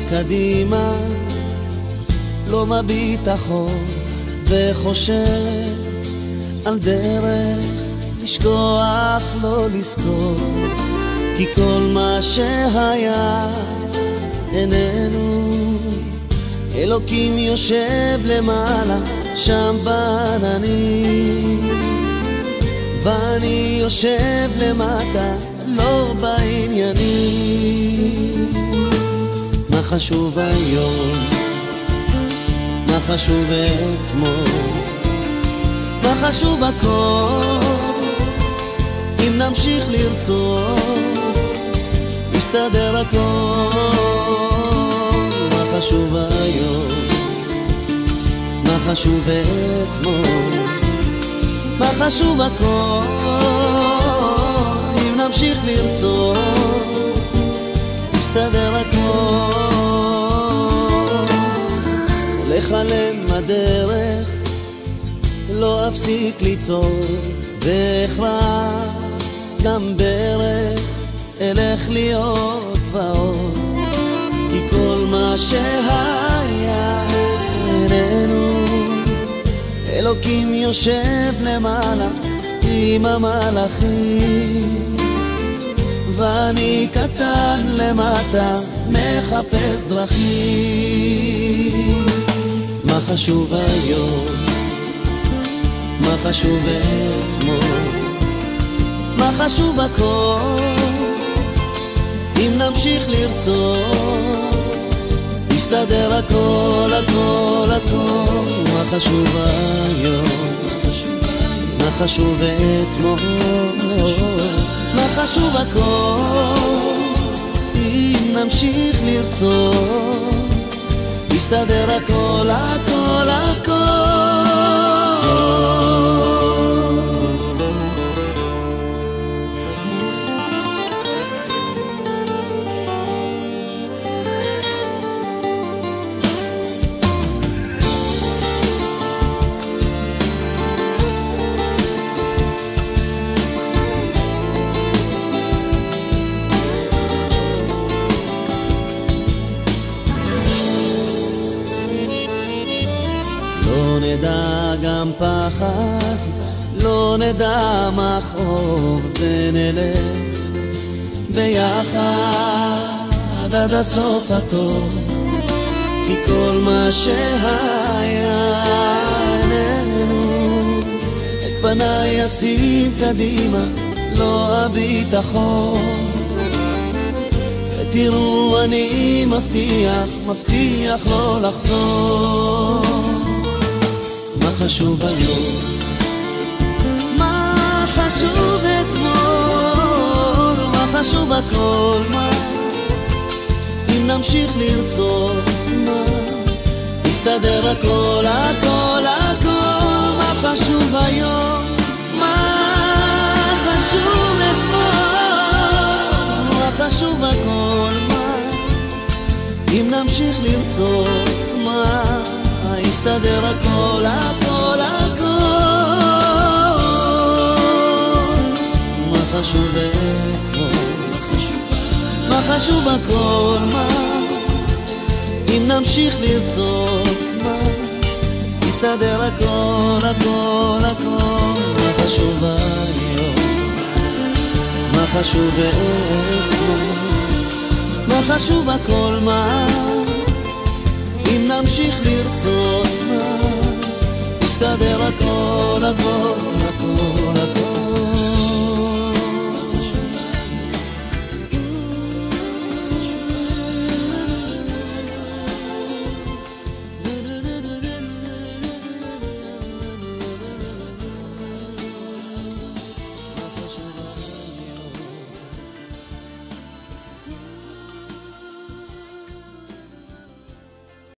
קדימה, לא מביט אחור וחושב על דרך לשכוח, לא לזכור, כי כל מה שהיה איננו. אלוקים יושב למעלה שם בעננים, ואני יושב למטה לא בעניינים. מה חשוב היום? מה חשוב אתמול? מה חשוב הכל? אם נמשיך לרצות יסתדר הכל. מה חשוב היום? מה חשוב אתמול? מה חשוב הכל? אם נמשיך לרצות יסתדר הכל. הולך עליהם הדרך, לא אפסיק ליצור, והכרח גם ברך אלך להיות ועוד, כי כל מה שהיה איננו. אלוקים יושב למעלה עם המלאכים, ואני קטן למטה מחפש דרכים. מה חשוב היום? מה חשוב אתמול? מה חשוב הכל? אם נמשיך לרצות יסתדר הכל, הכל, הכל. מה חשוב היום? מה חשוב אתמול? מה חשוב הכל? אם נמשיך לרצות יסתדר הכל, הכל, הכל. לא נדע גם פחד, לא נדע מכאוב, ונלך ביחד עד הסוף הטוב, כי כל מה שהיה איננו. את פניי אשים קדימה, לא אביט אחור, ותראו אני מבטיח, מבטיח לא לחזור. מה חשוב היום? מה חשוב אתמול? מה חשוב הכל? מה אם נמשיך לרצות? מה יסתדר הכל, הכל, הכל. מה חשוב היום? מה חשוב אתמול? מה חשוב הכל? מה אם נמשיך לרצות? מה יסתדר הכל, הכל, הכל. מה חשוב אתמול? מה חשוב הכל? מה אם נמשיך לרצות? מה יסתדר הכל, הכל, הכל. מה חשוב היום? מה חשוב אתמול? מה חשוב הכל? מה אם נמשיך לרצות? מה יסתדר הכל, הכל, הכל, הכל.